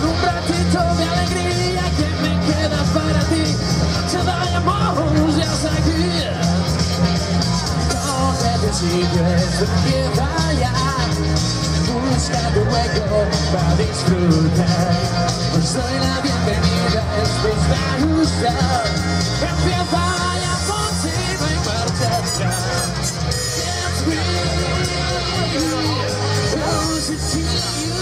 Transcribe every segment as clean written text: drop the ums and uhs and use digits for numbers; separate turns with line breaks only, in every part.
Solo un ratito de alegría que me queda para ti. Noche de amor, ya está aquí. Coge de sitios empieza ya. Busca tu hueco para disfrutar. Os doy la bienvenida, esto os va a gustar. Empieza ya contigo y marcha atrás. Dance with me, close to you.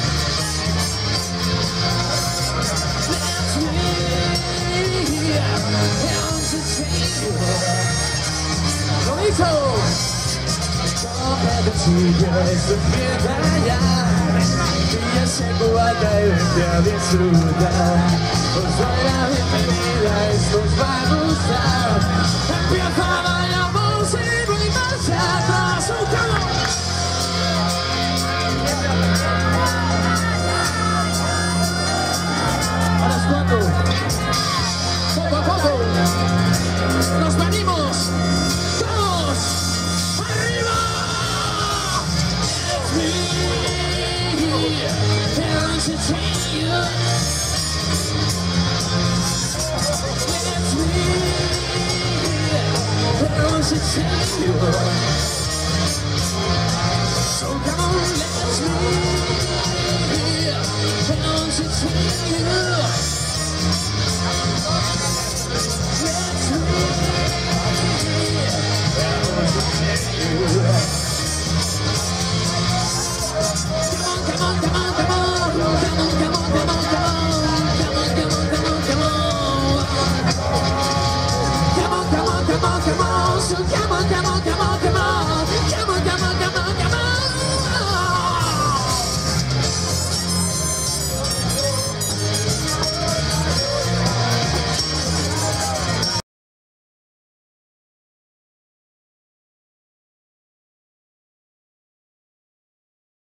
Dance with me, close to you. Bonito. Coge de sitios empieza ya. Y ya se guarda y vente a disfrutar. Os doy la bienvenida, esto os va a gustar. Empieza a bailar música y marcha atrás. ¡Un calor! ¿Ahora es cuando? Poco a poco. Nos venimos. ¡Todos! ¡Arriba! It's me. Can't you take you? It's me. Can't you take you? So come on, let's me. Can't you take you?